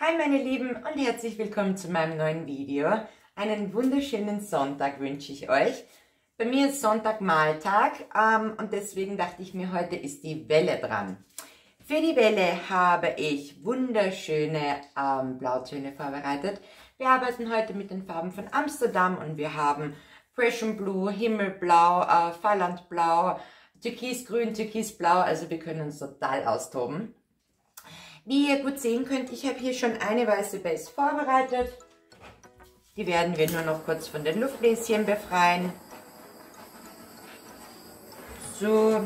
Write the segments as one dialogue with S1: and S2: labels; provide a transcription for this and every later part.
S1: Hi meine Lieben und herzlich willkommen zu meinem neuen Video. Einen wunderschönen Sonntag wünsche ich euch. Bei mir ist Sonntag Maltag und deswegen dachte ich mir, heute ist die Welle dran. Für die Welle habe ich wunderschöne Blautöne vorbereitet. Wir arbeiten heute mit den Farben von Amsterdam und wir haben Prussian Blue, Himmelblau, Falllandblau, Türkisgrün, Türkisblau, also wir können uns total austoben. Wie ihr gut sehen könnt, ich habe hier schon eine weiße Base vorbereitet. Die werden wir nur noch kurz von den Luftbläschen befreien. So.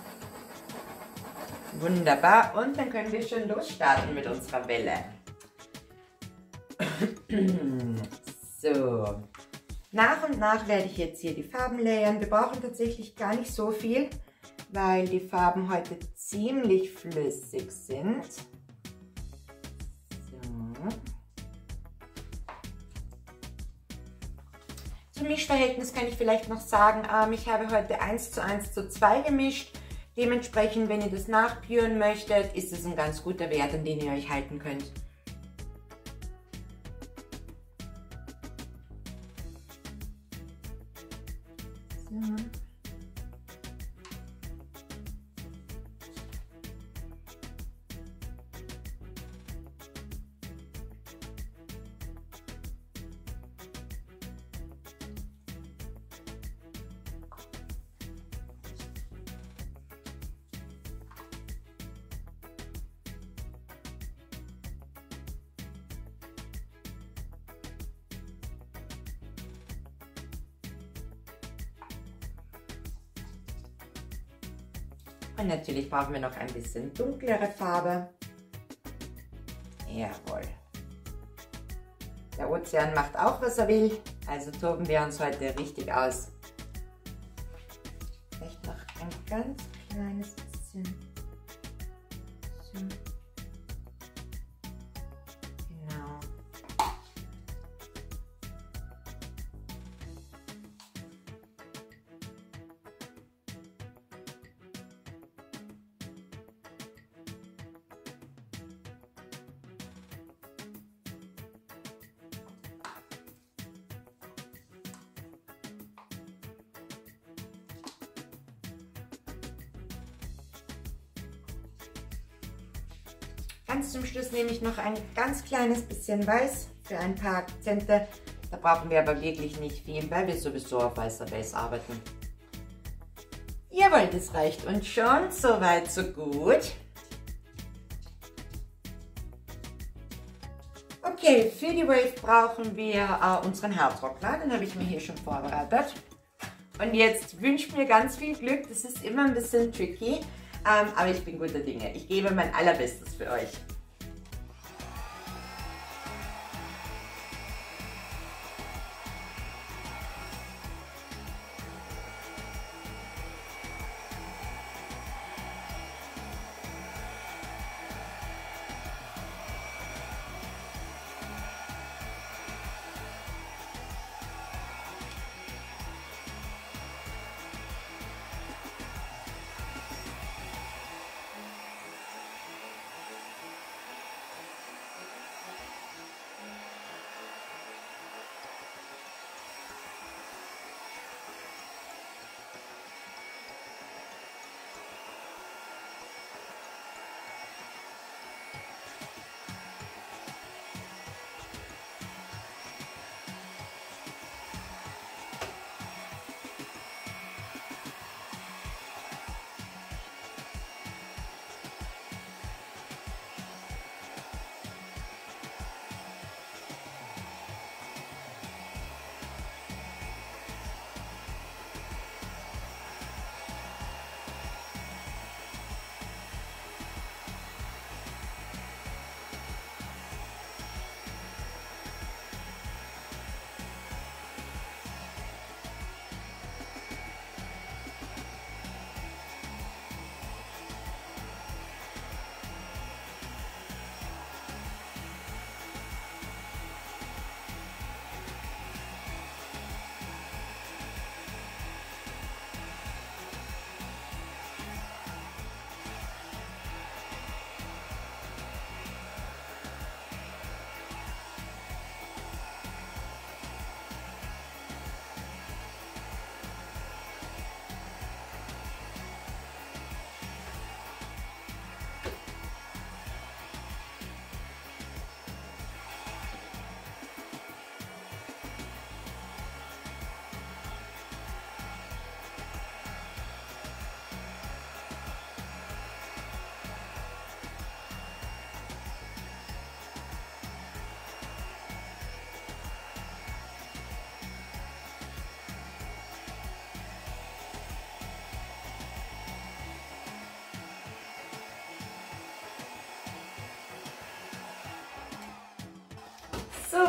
S1: Wunderbar. Und dann können wir schon losstarten mit unserer Welle. So. Nach und nach werde ich jetzt hier die Farben layern. Wir brauchen tatsächlich gar nicht so viel, weil die Farben heute ziemlich flüssig sind. Zum Mischverhältnis kann ich vielleicht noch sagen, ich habe heute 1:1:2 gemischt. Dementsprechend, wenn ihr das nachpüren möchtet, ist es ein ganz guter Wert, an den ihr euch halten könnt. So. Und natürlich brauchen wir noch ein bisschen dunklere Farbe. Jawohl. Der Ozean macht auch, was er will, also toben wir uns heute richtig aus. Vielleicht noch ein ganz kleines bisschen. So. Genau. Ganz zum Schluss nehme ich noch ein ganz kleines bisschen Weiß für ein paar Akzente. Da brauchen wir aber wirklich nicht viel, weil wir sowieso auf weißer Base arbeiten. Jawohl, das reicht uns schon. Soweit, so gut. Okay, für die Wave brauchen wir unseren Haartrockner. Den habe ich mir hier schon vorbereitet. Und jetzt wünsche ich mir ganz viel Glück. Das ist immer ein bisschen tricky. Aber ich bin guter Dinge. Ich gebe mein Allerbestes für euch.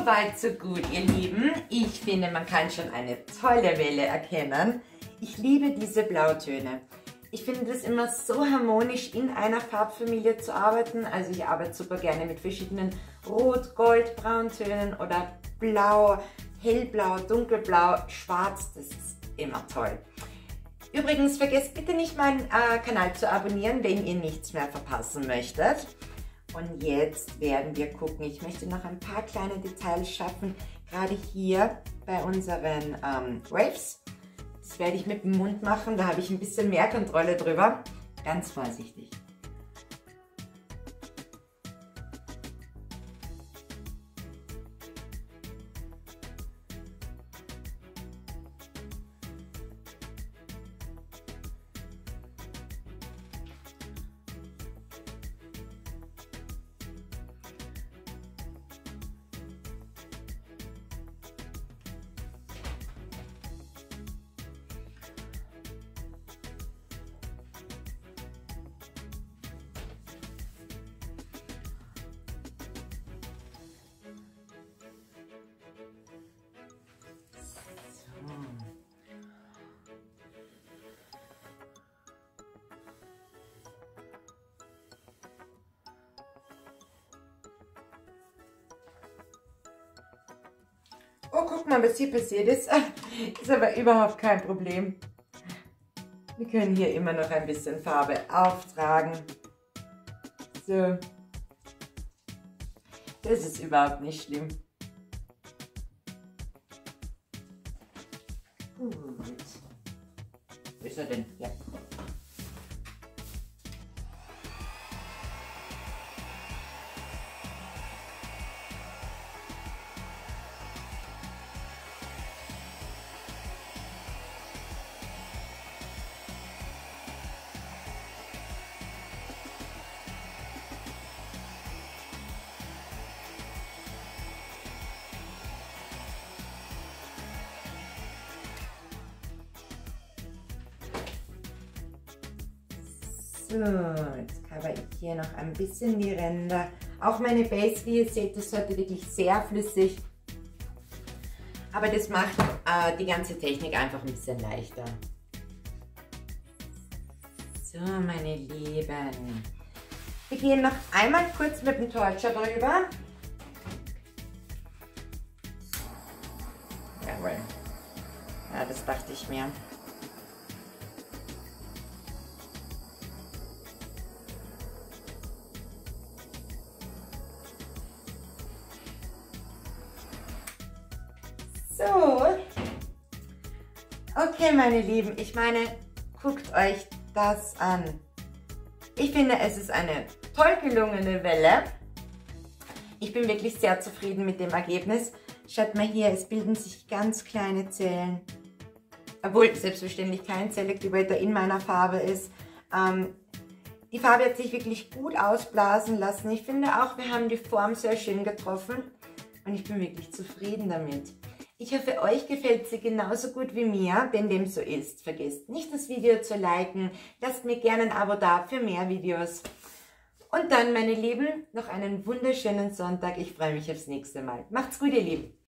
S1: weit, so gut, ihr Lieben. Ich finde, man kann schon eine tolle Welle erkennen. Ich liebe diese Blautöne. Ich finde das immer so harmonisch, in einer Farbfamilie zu arbeiten. Also ich arbeite super gerne mit verschiedenen Rot-, Gold-, Brauntönen oder Blau, Hellblau, Dunkelblau, Schwarz. Das ist immer toll. Übrigens, vergesst bitte nicht, meinen Kanal zu abonnieren, wenn ihr nichts mehr verpassen möchtet. Und jetzt werden wir gucken. Ich möchte noch ein paar kleine Details schaffen, gerade hier bei unseren Waves. Das werde ich mit dem Mund machen, da habe ich ein bisschen mehr Kontrolle drüber. Ganz vorsichtig. Oh, guck mal, was hier passiert ist. Ist aber überhaupt kein Problem. Wir können hier immer noch ein bisschen Farbe auftragen. So. Das ist überhaupt nicht schlimm. Gut. Wo ist er denn? Ja. So, jetzt cover ich hier noch ein bisschen die Ränder. Auch meine Base, wie ihr seht, das heute wirklich sehr flüssig. Aber das macht die ganze Technik einfach ein bisschen leichter. So, meine Lieben. Wir gehen noch einmal kurz mit dem Torcher drüber. Jawohl. Ja, das dachte ich mir. So, okay meine Lieben, ich meine, guckt euch das an. Ich finde, es ist eine toll gelungene Welle. Ich bin wirklich sehr zufrieden mit dem Ergebnis. Schaut mal hier, es bilden sich ganz kleine Zellen. Obwohl selbstverständlich kein Selektivator in meiner Farbe ist. Die Farbe hat sich wirklich gut ausblasen lassen. Ich finde auch, wir haben die Form sehr schön getroffen. Und ich bin wirklich zufrieden damit. Ich hoffe, euch gefällt sie genauso gut wie mir. Wenn dem so ist, vergesst nicht, das Video zu liken. Lasst mir gerne ein Abo da für mehr Videos. Und dann, meine Lieben, noch einen wunderschönen Sonntag. Ich freue mich aufs nächste Mal. Macht's gut, ihr Lieben.